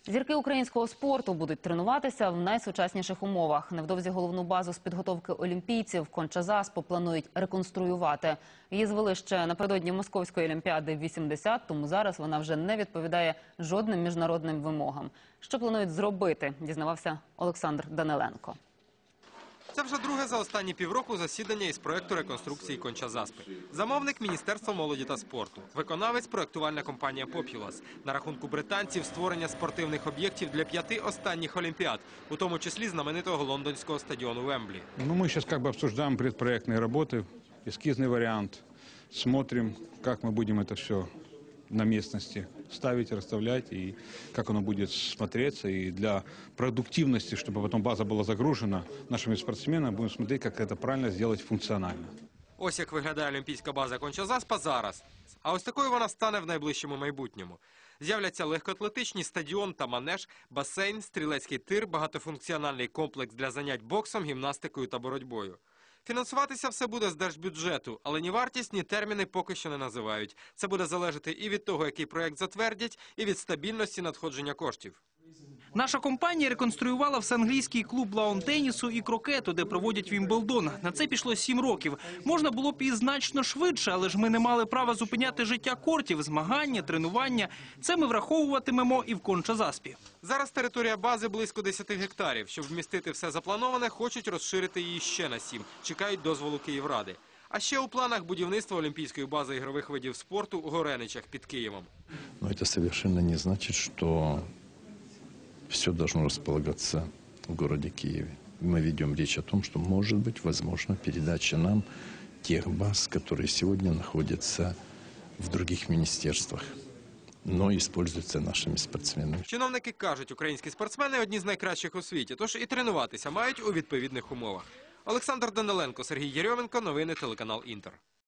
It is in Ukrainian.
Зірки українського спорту будуть тренуватися в найсучасніших умовах. Невдовзі головну базу з підготовки олімпійців Конча-Заспу планують реконструювати. Її звели ще напередодні Московської олімпіади в 80, тому зараз вона вже не відповідає жодним міжнародним вимогам. Що планують зробити, дізнавався Олександр Даниленко. Це вже друге за останні півроку засідання із проєкту реконструкції Конча-Заспи. Замовник – Міністерство молоді та спорту. Виконавець – проєктувальна компанія «Поп'юлас». На рахунку британців – створення спортивних об'єктів для 5 останніх олімпіад, у тому числі знаменитого лондонського стадіону Вемблі. Мы сейчас обсуждаем предпроектные работы, эскизный вариант. Смотрим, как мы будем это все на местности ставить, расставлять, и как оно будет смотреться. И для продуктивности, чтобы потом база была загружена нашими спортсменами, будем смотреть, как это правильно сделать функционально. Ось як виглядає олімпійська база Конча-Заспа зараз. А ось такою вона стане в найближчому майбутньому. З'являться легкоатлетичний стадіон та манеж, басейн, стрілецький тир, багатофункціональний комплекс для занять боксом, гімнастикою та боротьбою. Фінансуватися все буде з держбюджету, але ні вартість, ні терміни поки що не називають. Це буде залежати і від того, який проєкт затвердять, і від стабільності надходження коштів. Наша компанія реконструювала всеанглійський клуб лаун-тенісу і крокету, де проводять Вімблдон. На це пішло 7 років. Можна було б і значно швидше, але ж ми не мали права зупиняти життя кортів, змагання, тренування. Це ми враховуватимемо і в Конча-Заспі. Зараз територія бази близько 10 гектарів. Щоб вмістити все заплановане, хочуть розширити її ще на 7. Чекають дозволу Київради. А ще у планах будівництва олімпійської бази ігрових видів спорту у Гореничах під Києвом. Но це совершенно не значить, що все должно располагаться в городе Киеве. Мы ведем речь о том, что может быть возможно передача нам тех баз, которые сегодня находятся в других министерствах, но используются нашими спортсменами. Чиновники кажуть, українські спортсмени – одні з найкращих у світі, тож і тренуватися мають у відповідних умовах. Олександр Даниленко, Сергій Єрьоменко, новини телеканал «Інтер».